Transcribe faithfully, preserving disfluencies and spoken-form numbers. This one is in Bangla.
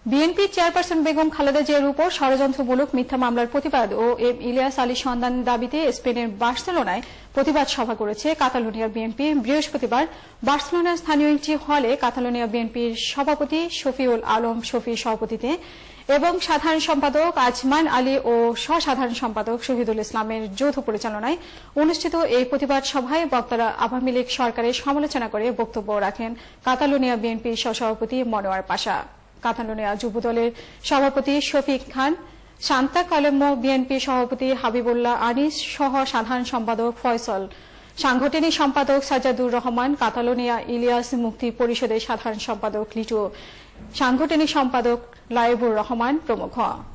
বিএনপি চেয়ারপারসন বেগম খালেদা জিয়ার উপর ষড়যন্ত্রমূলক মিথ্যা মামলার প্রতিবাদ ও এম ইলিয়াস আলী সন্ধান দাবিতে স্পেনের বার্সেলোনায় প্রতিবাদ সভা করেছে কাতালোনিয়া বিএনপি। বৃহস্পতিবার বার্সেলোনার স্থানীয় একটি হলে কাতালোনিয়া বিএনপির সভাপতি শফিউল আলম শফির সভাপতিতে এবং সাধারণ সম্পাদক আজমান আলী ও সহ-সাধারণ সম্পাদক শহীদুল ইসলামের যৌথ পরিচালনায় অনুষ্ঠিত এই প্রতিবাদ সভায় বক্তারা আওয়ামী লীগ সরকারের সমালোচনা করে বক্তব্য রাখেন কাতালোনিয়া বিএনপির সহসভাপতি মনোয়ার পাশা। কাতালোনিয়া যুবদলের সভাপতি শফিক খান, শান্তা কলেম্বো বিএনপি সভাপতি হাবিবুল্লাহ আনিস সহ সাধারণ সম্পাদক ফয়সল, সাংগঠনিক সম্পাদক সাজ্জাদুর রহমান, কাতালোনিয়া ইলিয়াস মুক্তি পরিষদের সাধারণ সম্পাদক লিটু, সাংগঠনিক সম্পাদক লায়েবুর রহমান প্রমুখ।